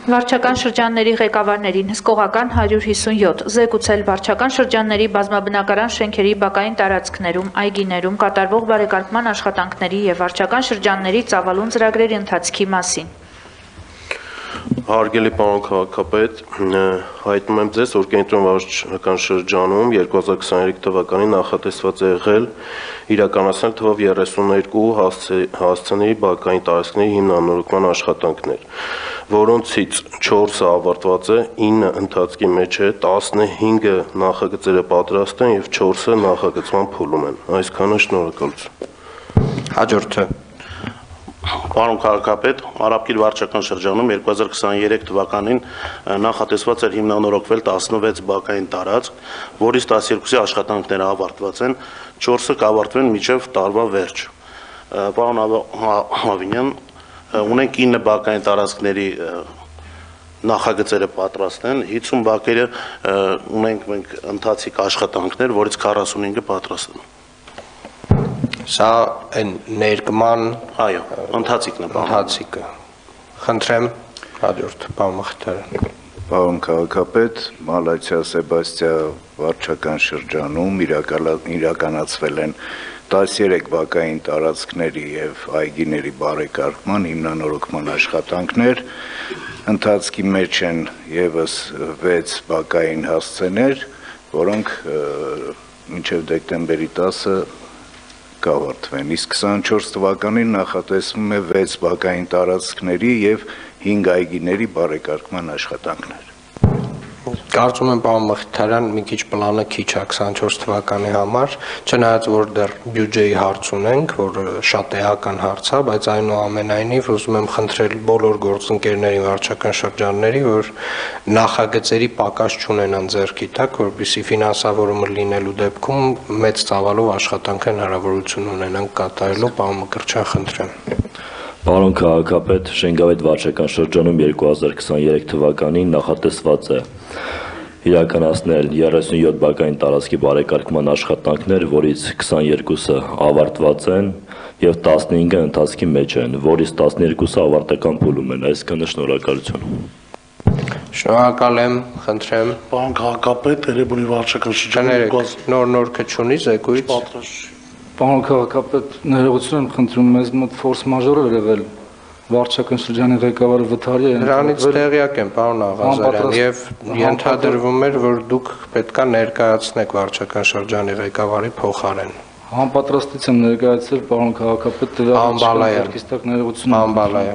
Վարչական շրջանների ղեկավարներին հսկողական 157, զեկուցել վարչական շրջանների բազմաբնակարան շենքերի բակային տարածքներում, այգիներում կատարվող բարեկարգման աշխատանքների և վարչական շրջանների ծավալուն ծրագրերի ընթացքի մասին։ Հարգելի պարոն քաղաքապետ, հայտնում եմ ձեզ, որ Կենտրոն վարչական շրջանում 2023 թվականին նախատեսված է եղել իրականացնել թվով 32 հասցեների բակային տարածքների հիմնանորոգման աշխատանքներ, որոնցից 4-ը ավարտված է, 9-ը ընթացքի մեջ է, 15 նախագծերը պատրաստ են և 4-ը նախագծման փուլում են։ Այսքանը, շնորհակալություն։ Հաջորդը։ Պարոն քաղաքապետ, Արաբկիր վարչական շրջանում 2023 թվականին նախատեսված էր հիմնանորոգվել 16 բակային տարածք, որից 12-ի աշխատանքները ավարտված են, 4-ը կավարտվեն մինչև տարվա վերջ։ Պարոն Հավինյան, ունենք 9 բակային տարածքների նախագծերը պատրաստ են, 50 բակերը ունենք մենք ընթացիկ աշխատանքներ, որից 45-ը պատրաստ են։ Սա են ներկման Այո, ընթացիկն է, ընթացիկը։ Խնդրեմ, հաջորդ, պարոն Մխիթարյան։ Պարոն քաղաքապետ, Մալաթիա Սեբաստիա վարչական շրջանում իրականացվել են 13 բակային տարածքների և այգիների բարեկարգման հիմնանորոգման աշխատանքներ, ընթացքի մեջ են ևս 6 բակային հասցեներ, որոնք մինչև դեկտեմբերի 10-ը կավարտվեն, իսկ 24 թվականին նախատեսվում է 6 բակային տարածքների և 5 այգիների բարեկարգման աշխատանքներ։ Կարծում եմ, պարոն Մխիթարյան, մի քիչ պլանը քիչ է 24 թվականի համար, չնայած որ դեռ բյուջեի հարց ունենք, որ շատ էական հարց է, բայց այնուամենայնիվ ուզում եմ խնդրել բոլոր գործընկերների վարչական շրջանների, որ նախագծերի պակաս չունենան ձեռքի տակ, որպեսզի ֆինանսավորումը լինելու դեպքում մեծ ծավալով աշխատանքային հնարավորություն ունենան կատարելու, պարոն Մկրտչյան, խնդրեմ։ Պարոն քաղաքապետ, Շենգավիթ վարչական շրջանում 2023 թվականին նախատեսված է իրականացնել 37 բակային տարածքի բարեկարգման աշխատանքներ, որից 22-ը ավարտված են և 15-ը ընթացքի մեջ են, որից 12-ը ավարտական փուլում են, այսքանը շնորհակալություն։ Շնորհակալ եմ, խնդրեմ։ Պարոն քաղաքապետ, Էրեբունի վարչական շրջանում նոր քչունի զեկույց։ Պարոն քաղաքապետ, ներողություն եմ խնդրում, մեզ մոտ ֆորս մաժոր է եղել վարչական շրջանի ղեկավարը վթարի է։ Դրանից տեղյակ եմ, պարոն Աղազարյան, եւ ենթադրվում էր, որ դուք պետքա ներկայացնեք վարչական շրջանի ղեկավարի փոխարեն։ Համապատրաստից եմ ներկայացել, պարոն քաղաքապետ, Անբալայան, ներողություն։